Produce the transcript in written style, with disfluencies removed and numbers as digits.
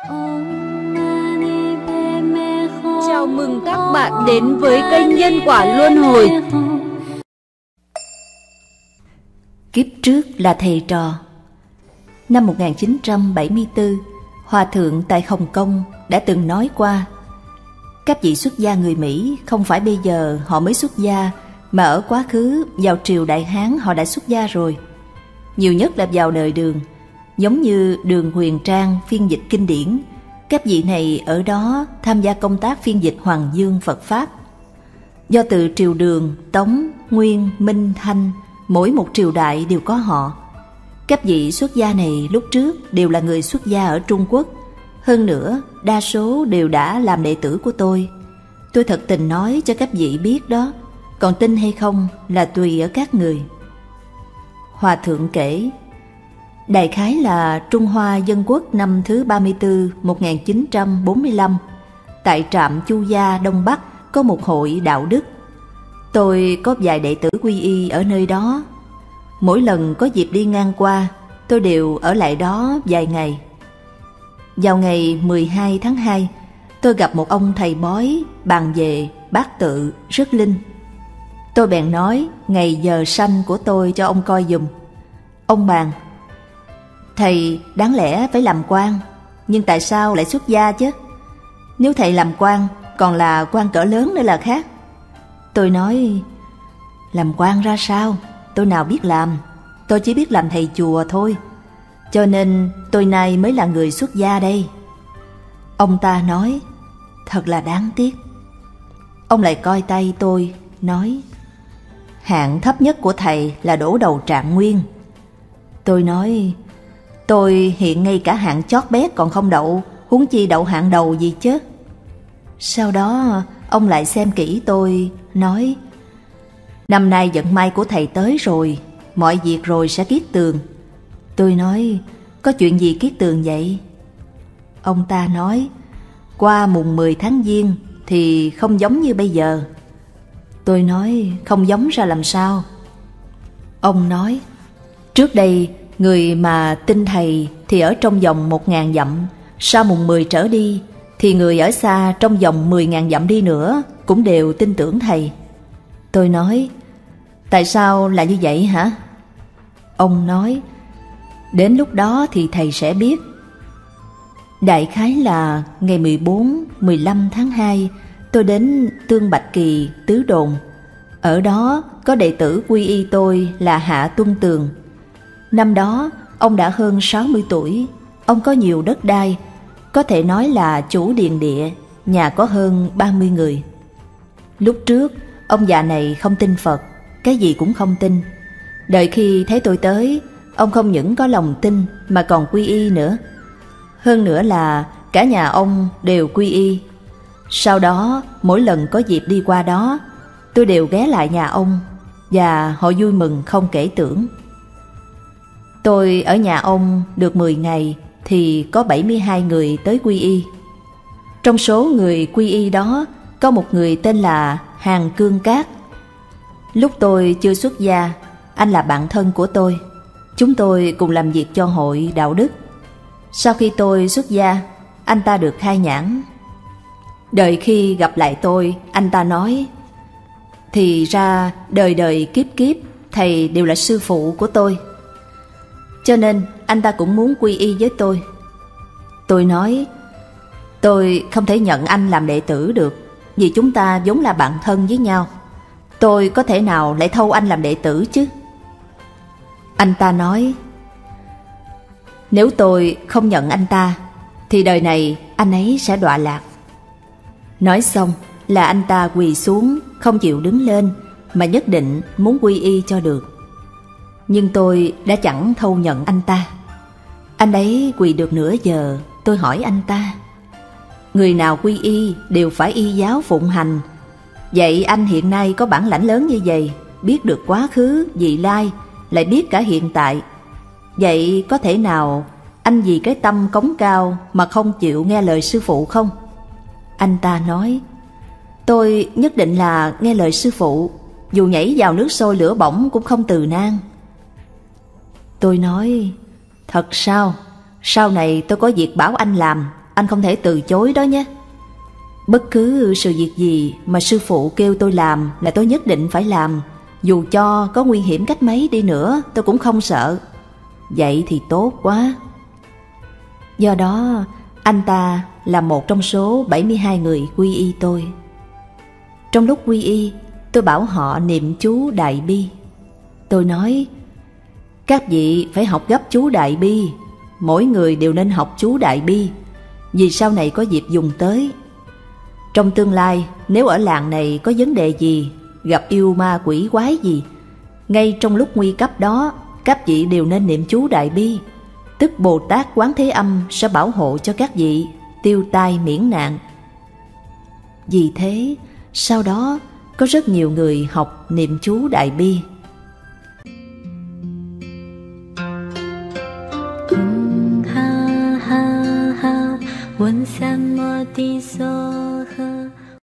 Chào mừng các bạn đến với kênh Nhân Quả Luân Hồi. Kiếp trước là thầy trò. Năm 1974, Hòa thượng tại Hồng Kông đã từng nói qua: các vị xuất gia người Mỹ không phải bây giờ họ mới xuất gia, mà ở quá khứ vào triều Đại Hán họ đã xuất gia rồi. Nhiều nhất là vào đời Đường, giống như Đường Huyền Trang phiên dịch kinh điển. Các vị này ở đó tham gia công tác phiên dịch Hoàng Dương Phật Pháp. Do từ triều Đường, Tống, Nguyên, Minh, Thanh, mỗi một triều đại đều có họ. Các vị xuất gia này lúc trước đều là người xuất gia ở Trung Quốc. Hơn nữa, đa số đều đã làm đệ tử của tôi. Tôi thật tình nói cho các vị biết đó, còn tin hay không là tùy ở các người. Hòa thượng kể, đại khái là Trung Hoa Dân Quốc năm thứ 34 1945, tại trạm Chu Gia Đông Bắc có một hội đạo đức. Tôi có vài đệ tử quy y ở nơi đó. Mỗi lần có dịp đi ngang qua, tôi đều ở lại đó vài ngày. Vào ngày 12 tháng 2, tôi gặp một ông thầy bói bàn về bát tự rất linh. Tôi bèn nói ngày giờ sanh của tôi cho ông coi giùm. Ông bàn: thầy đáng lẽ phải làm quan, nhưng tại sao lại xuất gia chứ? Nếu thầy làm quan, còn là quan cỡ lớn nữa là khác. Tôi nói: làm quan ra sao? Tôi nào biết làm, tôi chỉ biết làm thầy chùa thôi. Cho nên tôi nay mới là người xuất gia đây. Ông ta nói: thật là đáng tiếc. Ông lại coi tay tôi, nói: hạng thấp nhất của thầy là đổ đầu trạng nguyên. Tôi nói: tôi hiện ngay cả hạng chót bét còn không đậu, huống chi đậu hạng đầu gì chứ. Sau đó ông lại xem kỹ tôi, nói: năm nay vận may của thầy tới rồi, mọi việc rồi sẽ kiết tường. Tôi nói: có chuyện gì kiết tường vậy? Ông ta nói: qua mùng 10 tháng Giêng thì không giống như bây giờ. Tôi nói: không giống ra làm sao? Ông nói: trước đây người mà tin thầy thì ở trong vòng 1000 dặm, sau mùng 10 trở đi thì người ở xa trong vòng 10.000 dặm đi nữa cũng đều tin tưởng thầy. Tôi nói: tại sao là như vậy hả? Ông nói: đến lúc đó thì thầy sẽ biết. Đại khái là ngày 14, 15 tháng 2, tôi đến Tương Bạch Kỳ, Tứ Đồn. Ở đó có đệ tử quy y tôi là Hạ Tuân Tường. Năm đó ông đã hơn 60 tuổi, ông có nhiều đất đai, có thể nói là chủ điền địa, nhà có hơn 30 người. Lúc trước ông già này không tin Phật, cái gì cũng không tin. Đợi khi thấy tôi tới, ông không những có lòng tin mà còn quy y nữa. Hơn nữa là cả nhà ông đều quy y. Sau đó mỗi lần có dịp đi qua đó, tôi đều ghé lại nhà ông, và họ vui mừng không kể tưởng. Tôi ở nhà ông được 10 ngày thì có 72 người tới quy y. Trong số người quy y đó có một người tên là Hàng Cương Cát. Lúc tôi chưa xuất gia, anh là bạn thân của tôi. Chúng tôi cùng làm việc cho hội đạo đức. Sau khi tôi xuất gia, anh ta được khai nhãn. Đợi khi gặp lại tôi, anh ta nói: thì ra đời đời kiếp kiếp thầy đều là sư phụ của tôi. Cho nên anh ta cũng muốn quy y với tôi. Tôi nói: tôi không thể nhận anh làm đệ tử được, vì chúng ta vốn là bạn thân với nhau. Tôi có thể nào lại thâu anh làm đệ tử chứ? Anh ta nói: nếu tôi không nhận anh ta thì đời này anh ấy sẽ đọa lạc. Nói xong là anh ta quỳ xuống, không chịu đứng lên, mà nhất định muốn quy y cho được. Nhưng tôi đã chẳng thâu nhận anh ta. Anh ấy quỳ được nửa giờ, tôi hỏi anh ta: người nào quy y đều phải y giáo phụng hành. Vậy anh hiện nay có bản lãnh lớn như vậy, biết được quá khứ, vị lai, lại biết cả hiện tại. Vậy có thể nào anh vì cái tâm cống cao mà không chịu nghe lời sư phụ không? Anh ta nói: tôi nhất định là nghe lời sư phụ, dù nhảy vào nước sôi lửa bỏng cũng không từ nan. Tôi nói: thật sao? Sau này tôi có việc bảo anh làm, anh không thể từ chối đó nhé. Bất cứ sự việc gì mà sư phụ kêu tôi làm là tôi nhất định phải làm, dù cho có nguy hiểm cách mấy đi nữa tôi cũng không sợ. Vậy thì tốt quá. Do đó anh ta là một trong số 72 người quy y tôi. Trong lúc quy y, tôi bảo họ niệm chú Đại Bi. Tôi nói, các vị phải học gấp chú Đại Bi, mỗi người đều nên học chú Đại Bi, vì sau này có dịp dùng tới. Trong tương lai, nếu ở làng này có vấn đề gì, gặp yêu ma quỷ quái gì, ngay trong lúc nguy cấp đó, các vị đều nên niệm chú Đại Bi, tức Bồ Tát Quán Thế Âm sẽ bảo hộ cho các vị, tiêu tai miễn nạn. Vì thế, sau đó có rất nhiều người học niệm chú Đại Bi. ha ha ha, 问三摩地所